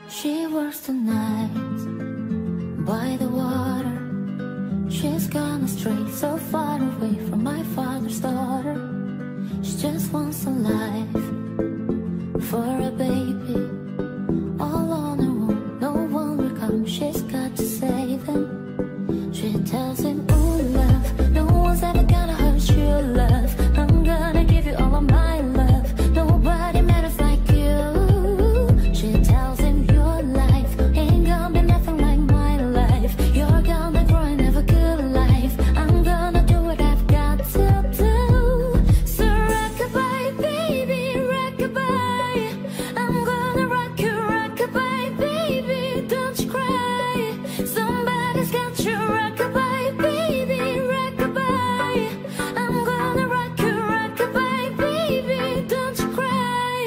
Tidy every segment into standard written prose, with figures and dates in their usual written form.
She works tonight by the water. She's gone astray, so far away from my father's daughter. She just wants a life for a baby, all on her own. No one will come, she's got to save him. She tells him, ooh love, no one's ever gonna hurt you, love. I'm gonna give you all of my love. Nobody matters like you. She tells him your life ain't gonna be nothing like my life. You're gonna grow and have a good life. I'm gonna do what I've got to do. So rock-a-bye, baby, rock-a-bye. I'm gonna rock you, rock-a-bye, baby. Don't you cry. Somebody's got you, rock-a-bye, baby, rock-a-bye. I'm gonna rock you, rock-a-bye, baby. Don't you cry.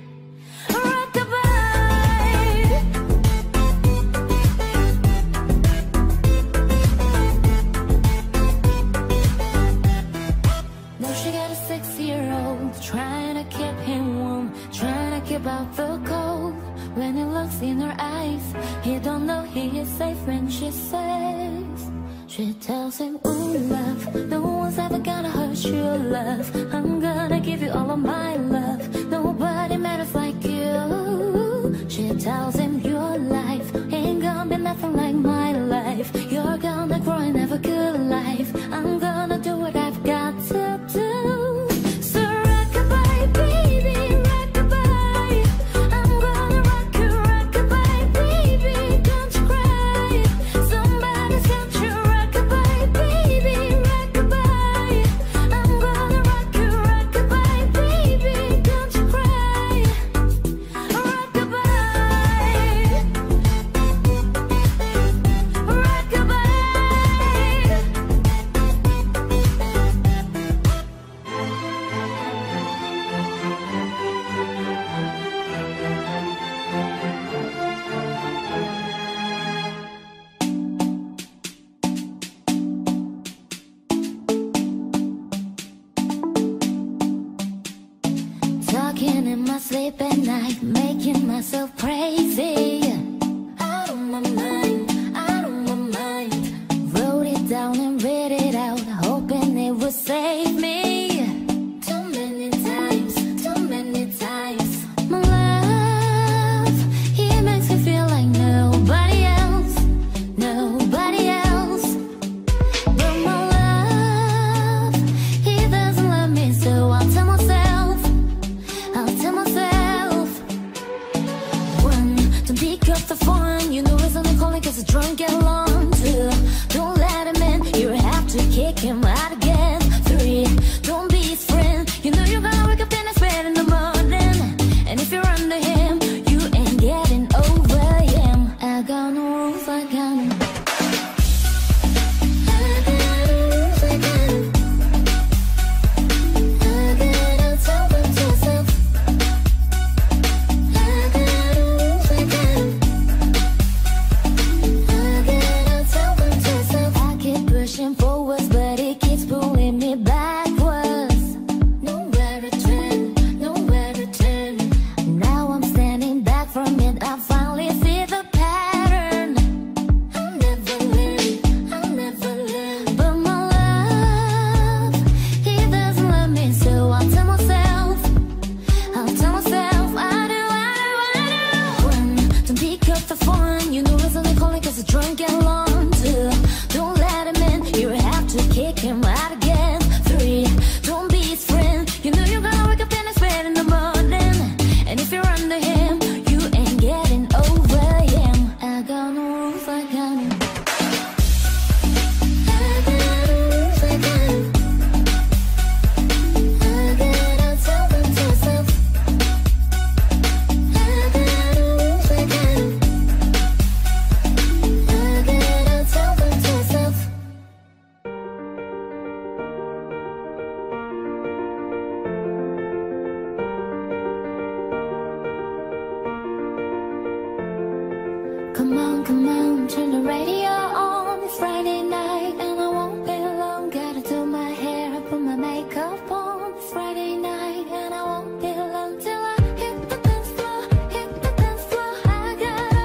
Rock-a-bye. Now she got a 6-year-old, trying to keep him warm, trying to keep out the cold. When he looks in her eyes, he don't know he is safe when she says. She tells him, ooh love, no one's ever gonna hurt you, love. I'm gonna give you all of my love. Nobody matters like you. She tells him your life ain't gonna be nothing like my life. You're gonna grow and have a good life. I'm gonna do what I've got to do. So rock-a-bye, baby, rock-a-bye. I'm gonna rock you, rock-a-bye, baby. Don't you cry. Somebody's got you, rock-a-bye, baby, rock-a-bye. I'm gonna rock you, rock-a-bye, baby. Don't you cry. Rock-a-bye. Rock-a-bye. Talking in my sleep at night, making myself crazy. Out of my mind, out of my mind. Wrote it down and read it out, hoping it would save me. Too many times, too many times. My love, he makes me feel like nobody else, nobody else. But my love, he doesn't love me, so I'll tell myself, I'll tell myself. One, don't pick up the phone, you know he's only calling cause he's drunk and alone. Two, don't let him in, you have to kick him out again. Three, don't be his friend, you know you're gonna wake up in his bed in the morning. And if you're under him, you ain't getting over him. I got no rules, I got no. I got no rules, I got no. I gotta tell them to yourself. I got no rules, I got no. I gotta tell them to yourself. I keep pushing forwards, but it keeps pulling me backwards. Nowhere to turn, nowhere to turn. Now I'm standing back from it, I finally see the pattern. I'll never learn, I'll never learn. But my love, he doesn't love me, so I'll tell myself, I'll tell myself, I do, I do, I do. One, don't pick up the phone, you know he's only calling cause he's drunk and alone. Two, don't let him in, you have to kick him out again. Three, don't be his friend, you know you're gonna wake up in his bed in the morning. And if you're under him, you ain't getting over him. I got no rules, I got no. I got no rules, I got no. I gotta tell them to yourself. I got no rules, I got no. I gotta tell them to yourself. Come on, turn the radio on. It's Friday night and I won't be long. Gotta do my hair, put my makeup on. It's Friday night and I won't be long till I hit the dance floor, hit the dance floor. I gotta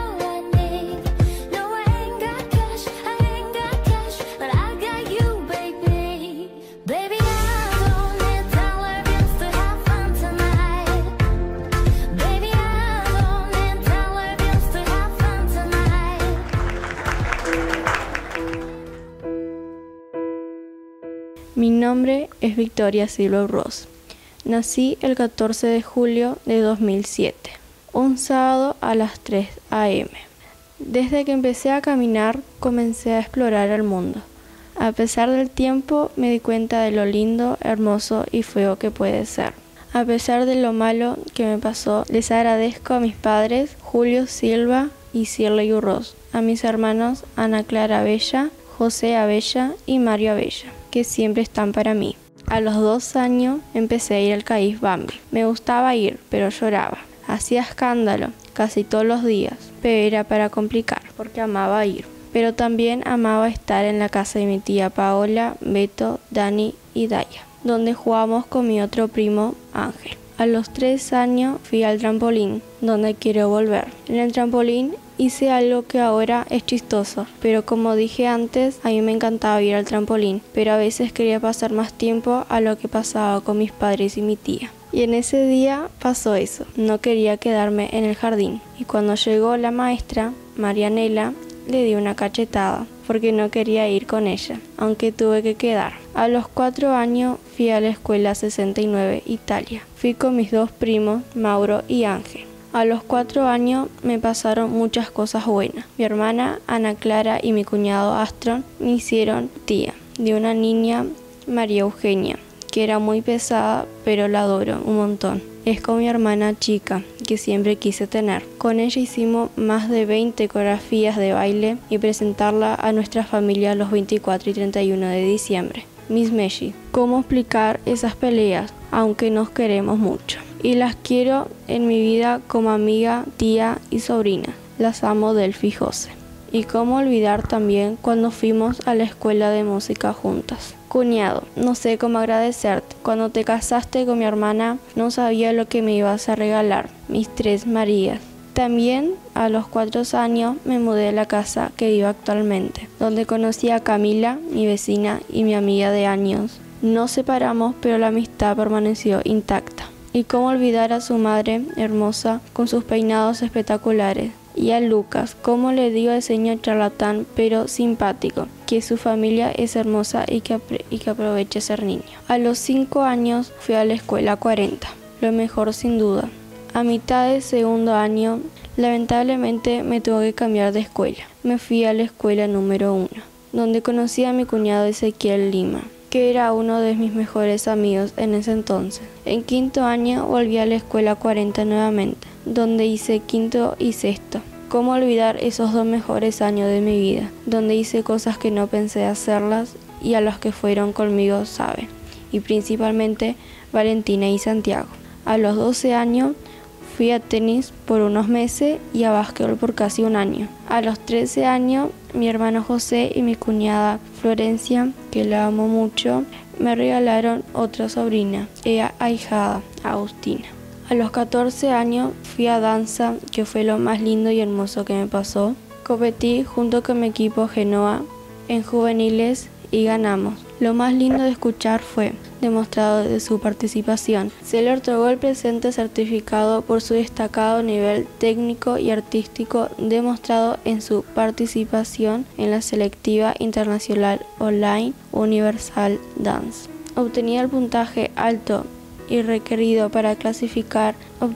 Mi nombre es Victoria Silva Urroz. Nací el 14 de julio de 2007, un sábado a las 3 a.m. Desde que empecé a caminar, comencé a explorar el mundo. A pesar del tiempo, me di cuenta de lo lindo, hermoso y feo que puede ser. A pesar de lo malo que me pasó, les agradezco a mis padres, Julio Silva y Shirley Urroz, a mis hermanos Ana Clara Abella, José Abella y Mario Abella, que siempre están para mí. A los 2 años empecé a ir al CAIF Bambi. Me gustaba ir, pero lloraba. Hacía escándalo casi todos los días, pero era para complicar, porque amaba ir. Pero también amaba estar en la casa de mi tía Paola, Beto, Dani y Daya, donde jugábamos con mi otro primo Ángel. A los 3 años fui al trampolín, donde quiero volver. En el trampolín hice algo que ahora es chistoso, pero como dije antes, a mí me encantaba ir al trampolín, pero a veces quería pasar más tiempo a lo que pasaba con mis padres y mi tía. Y en ese día pasó eso, no quería quedarme en el jardín. Y cuando llegó la maestra, Marianela, le di una cachetada, porque no quería ir con ella, aunque tuve que quedar. A los 4 años fui a la escuela 69 Italia. Fui con mis 2 primos, Mauro y Ángel. A los 4 años me pasaron muchas cosas buenas. Mi hermana Ana Clara y mi cuñado Astron me hicieron tía de una niña, María Eugenia, que era muy pesada, pero la adoro un montón. Es con mi hermana chica, que siempre quise tener. Con ella hicimos más de 20 coreografías de baile y presentarla a nuestra familia los 24 y 31 de diciembre. Miss Messi, ¿cómo explicar esas peleas? Aunque nos queremos mucho. Y las quiero en mi vida como amiga, tía y sobrina. Las amo Delphi y José. Y cómo olvidar también cuando fuimos a la escuela de música juntas. Cuñado, no sé cómo agradecerte. Cuando te casaste con mi hermana, no sabía lo que me ibas a regalar. Mis 3 Marías. También a los 4 años me mudé a la casa que vivo actualmente, donde conocí a Camila, mi vecina y mi amiga de años. Nos separamos, pero la amistad permaneció intacta. Y cómo olvidar a su madre hermosa con sus peinados espectaculares. Y a Lucas, cómo le digo al señor charlatán, pero simpático, que su familia es hermosa y que aproveche ser niño. A los 5 años fui a la escuela 40, lo mejor sin duda. A mitad de segundo año, lamentablemente me tuve que cambiar de escuela. Me fui a la escuela número 1, donde conocí a mi cuñado Ezequiel Lima, que era uno de mis mejores amigos en ese entonces. En 5º año volví a la escuela 40 nuevamente, donde hice 5º y 6º. ¿Cómo olvidar esos 2 mejores años de mi vida, donde hice cosas que no pensé hacerlas y a los que fueron conmigo saben, y principalmente Valentina y Santiago? A los 12 años fui a tenis por unos meses y a básquetbol por casi un año. A los 13 años, mi hermano José y mi cuñada Florencia, que la amo mucho, me regalaron otra sobrina, ella ahijada, Agustina. A los 14 años fui a danza, que fue lo más lindo y hermoso que me pasó. Competí junto con mi equipo Genoa en juveniles y ganamos. Lo más lindo de escuchar fue demostrado de su participación. Se le otorgó el presente certificado por su destacado nivel técnico y artístico demostrado en su participación en la selectiva internacional online Universal Dance. Obtenía el puntaje alto y requerido para clasificar,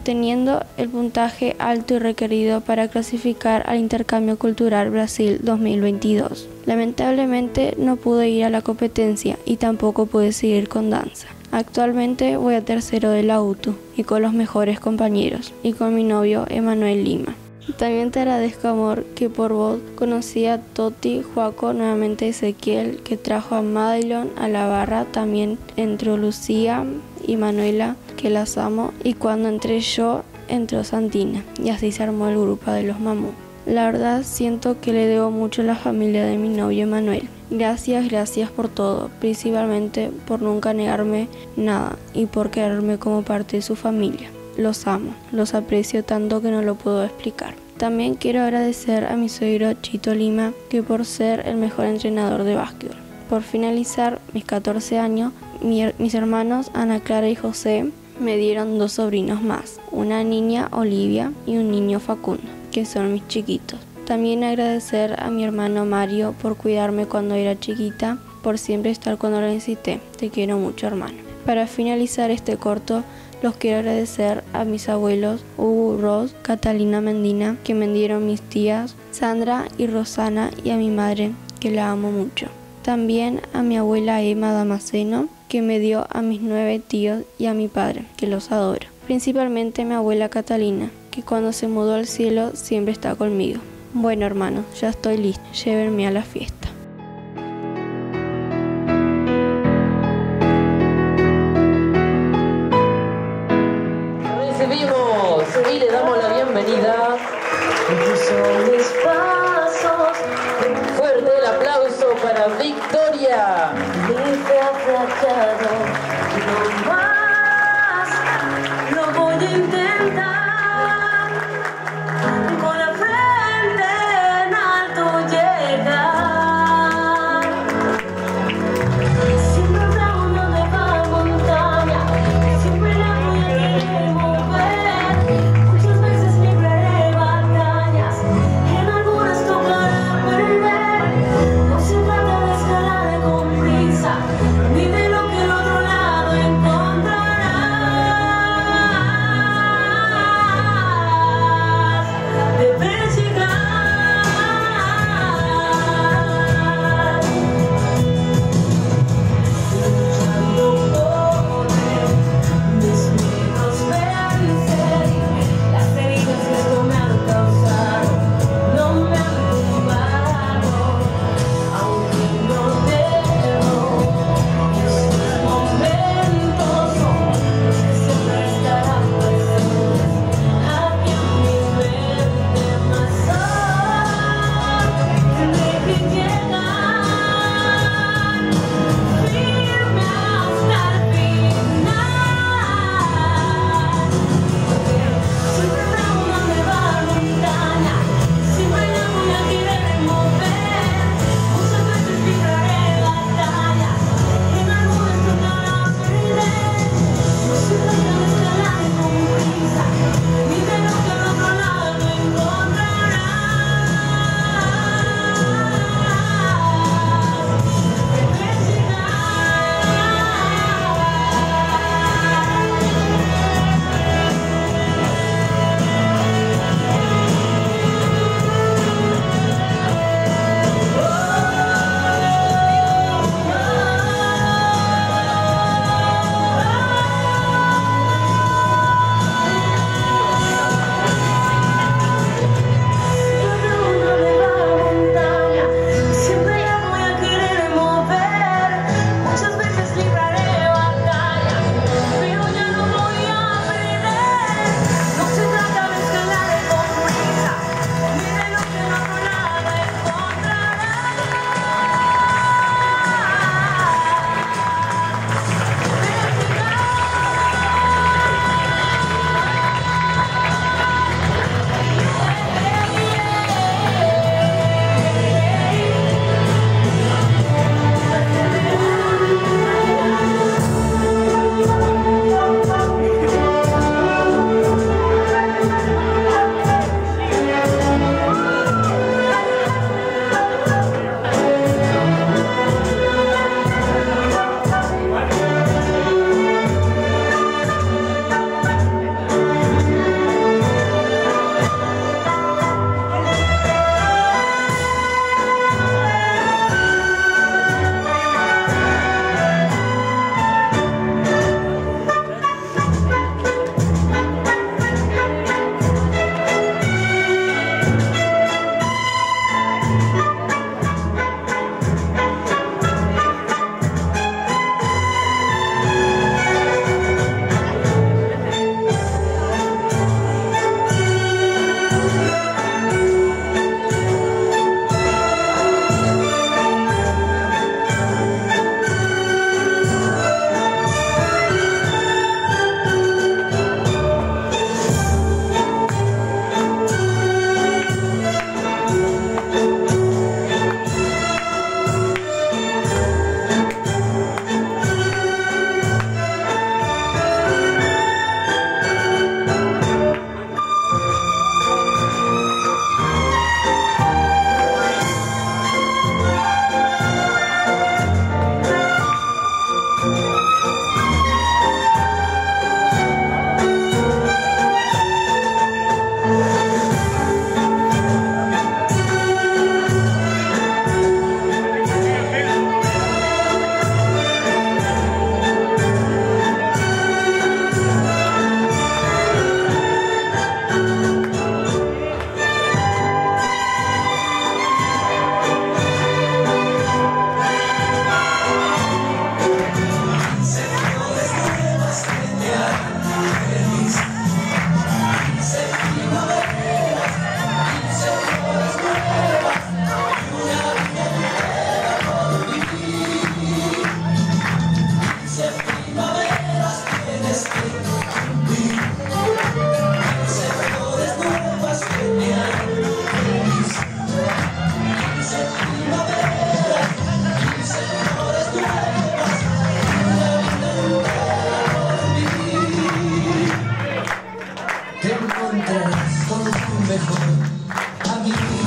al Intercambio Cultural Brasil 2022. Lamentablemente no pude ir a la competencia y tampoco pude seguir con danza. Actualmente voy a 3º de la UTU y con los mejores compañeros y con mi novio Emanuel Lima. También te agradezco, amor, que por vos conocí a Toti, Joaco, nuevamente Ezequiel, que trajo a Madelon a la barra, también entró Lucía y Manuela, que las amo, y cuando entré yo, entró Santina, y así se armó el grupo de los Mamú. La verdad siento que le debo mucho a la familia de mi novio Emanuel. Gracias por todo, principalmente por nunca negarme nada y por quererme como parte de su familia. Los amo, los aprecio tanto que no lo puedo explicar. También quiero agradecer a mi suegro Chito Lima, que por ser el mejor entrenador de básquetbol. Por finalizar mis 14 años, mis hermanos Ana Clara y José me dieron 2 sobrinos más, una niña Olivia y un niño Facundo, que son mis chiquitos. También agradecer a mi hermano Mario por cuidarme cuando era chiquita por siempre estar cuando lo necesité. Te quiero mucho, hermano. Para finalizar este corto, los quiero agradecer a mis abuelos Hugo Ross, Catalina Mendina, que me dieron mis tías Sandra y Rosana, y a mi madre, que la amo mucho. También a mi abuela Emma Damasceno, que me dio a mis 9 tíos, y a mi padre, que los adoro. Principalmente a mi abuela Catalina, que cuando se mudó al cielo siempre está conmigo. Bueno, hermano, ya estoy listo. Llévenme a la fiesta. Recibimos y le damos la bienvenida. Son mis pasos. Fuerte el aplauso para Victoria. Dice aplacado, no más, lo voy a intentar, con la frente en alto llegar. Siempre hablamos de la montaña, siempre la voy a querer mover. Muchas veces libraré batallas, en algunas tocará perder. No se trata de escalar con prisa, ni de lo que el otro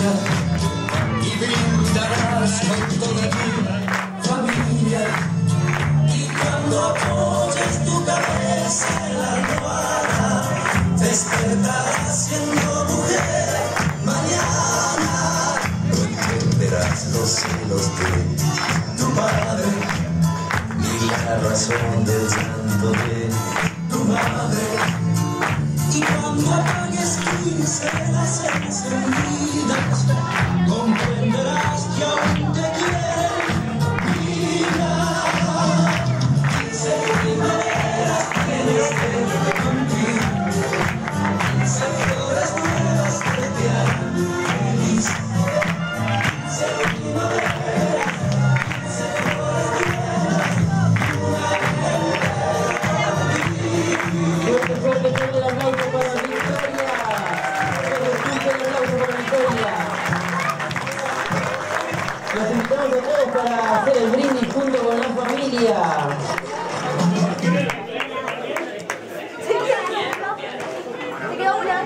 y brindarás con toda tu familia. Y cuando apoyes tu cabeza en la almohada, despertarás siendo mujer. Mañana no entenderás los celos de tu madre, ni la razón del llanto de tu madre. Y cuando apagues tu celas encendidas, comprenderás que aún te quieren. Mira, 15 primaveras tienes dentro contigo, 15 flores nuevas que te harán feliz. 15 primaveras, 15 flores nuevas, una Fuerte, fuerte el aplauso para Victoria. Fuerte el aplauso para Victoria. Los invitamos a todos para hacer el brindis junto con la familia. Se quedó una.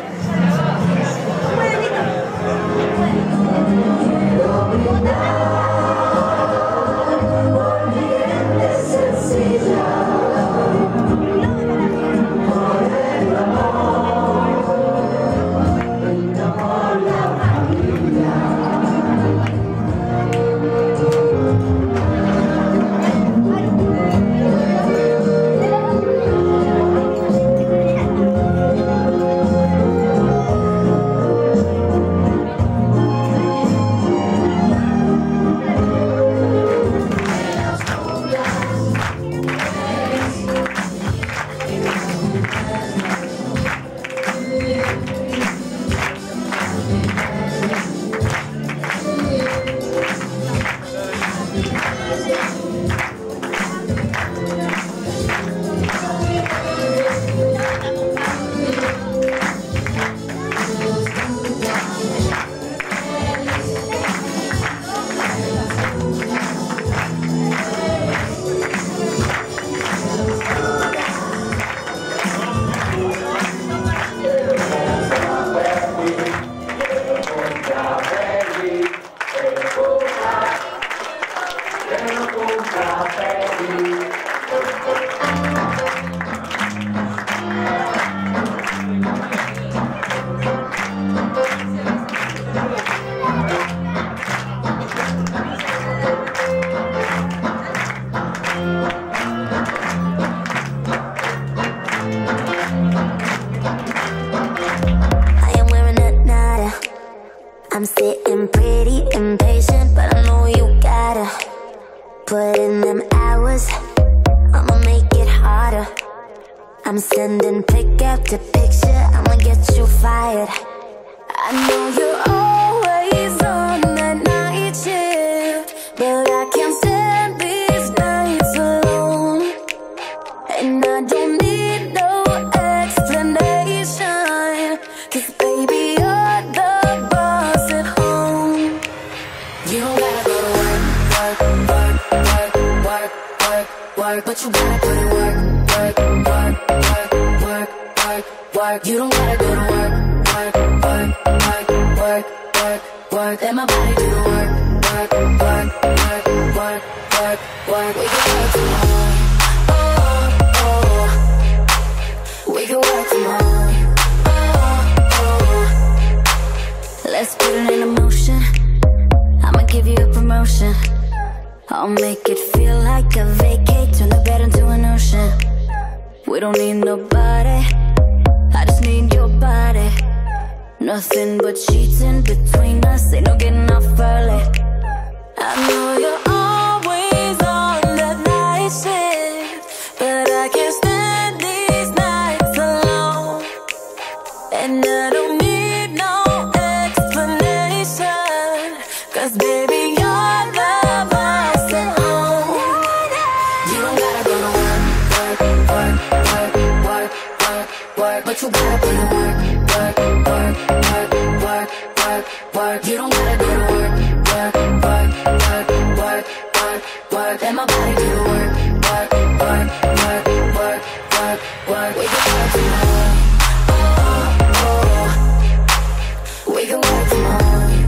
I'm sitting pretty impatient, but I know you gotta put in them hours. I'ma make it harder. I'm sending pick after picture, I'ma get you fired. I know you're always on that night shift, but I can't stand these nights alone. And I don't need no explanation, 'cause baby you're the boss at home. You don't gotta go to work, work, work, work, work, work, work, but you gotta put in work, work, work, work, work, work, work. You don't gotta go to work, work, work, work, work, work, work. Let my body do the work, work, work, work, work, work, work. We can work tomorrow, oh, oh. We can work tomorrow, oh, oh. Let's put it in motion. I'ma give you a promotion. I'll make it feel like a vacate, turn the bed into an ocean. We don't need nobody, I just need your body. Nothing but sheets in between us, ain't no getting off early. I know you're always on that night shift, but I can't stand these nights alone. And I don't need no explanation, 'cause baby you're the boss at home. You don't gotta go to work, work, work, work, work, work, work, but you gotta put in work, work, work, work, work, work, work. You don't gotta go to work, work, work, work, work, work, work. Let my body do the work, work, work, work, work, work, work. We can work tomorrow, oh, oh. We can work tomorrow.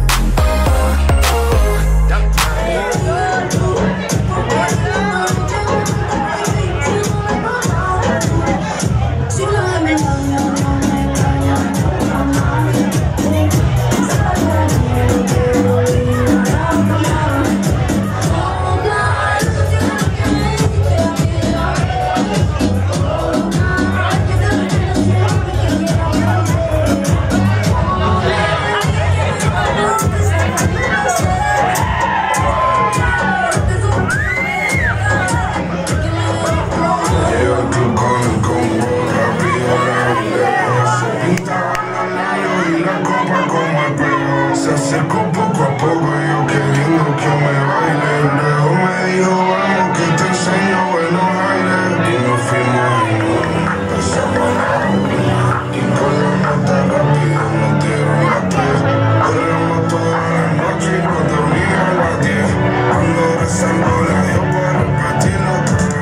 Se acercó poco a poco, yo queriendo que me baile. Luego me dijo, vamos que te enseño buenos aires. Y nos fuimos y empezamos a bailar. Y con la nota rápida metieron la piel. Corremos toda la noche y nos dormían a las 10. Ando rezando la Dios para repetirlo otra vez.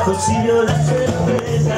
cocino la cerveza.